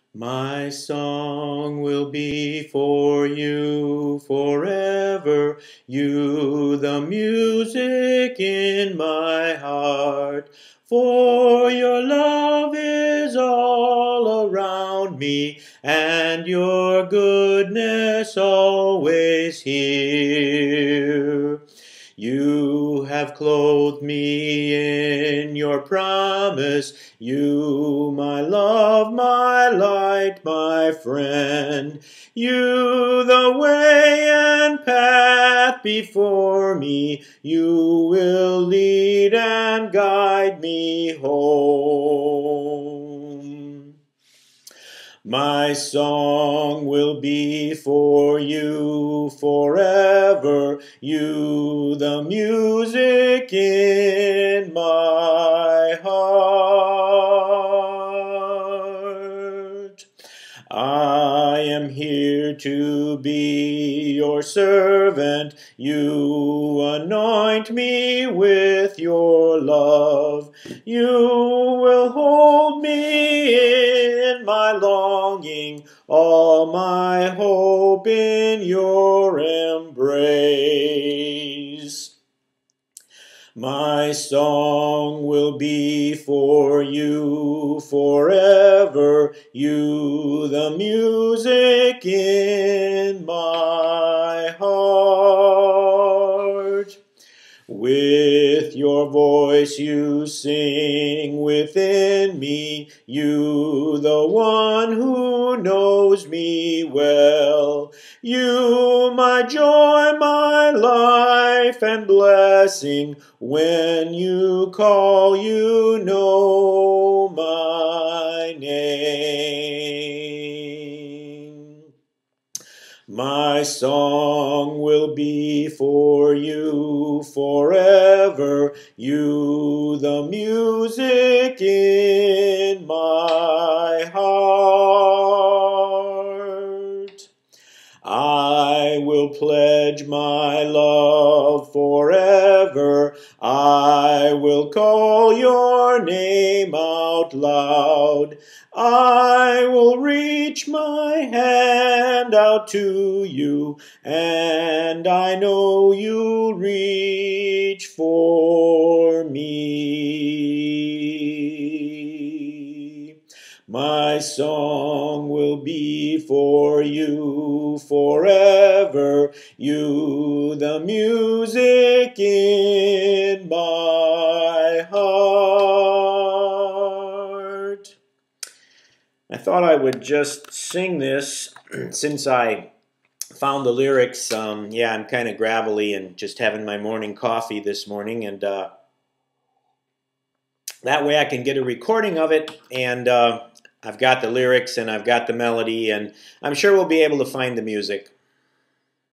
My song will be for you forever, you the music in my heart. For your love is all around me, and your goodness always here. You have clothed me in your promise, you, my love, my light, my friend. You, the way and path before me, you will lead and guide me home. My song will be for you forever, you the music in my heart. I am here to be your servant. You anoint me with your love. You will hold me in my longing, all my hope in your embrace. My song will be for you forever, you the music in my heart. With your voice you sing within me, you the one who knows me well. You my joy, my life and blessing, when you call you know my name. My song will be for you forever, you the music in my heart. I will pledge my love forever. I will call your name out loud. I will reach my hand out to you, and I know you'll reach for me. My song will be for you forever, you the music in my heart. I thought I would just sing this since I found the lyrics. Yeah, I'm kind of gravelly and just having my morning coffee this morning, and that way I can get a recording of it, and I've got the lyrics and I've got the melody, and I'm sure we'll be able to find the music.